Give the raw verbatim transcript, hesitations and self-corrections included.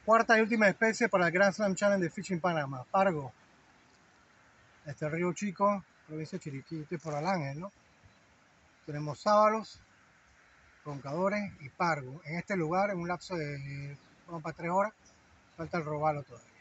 Cuarta y última especie para el Grand Slam Challenge de Fishing Panamá, pargo. Este Río Chico, provincia de Chiriquí, este es por Alángel, ¿no? Tenemos sábalos, roncadores y pargo. En este lugar, en un lapso de bueno, para tres horas, falta el robalo todavía.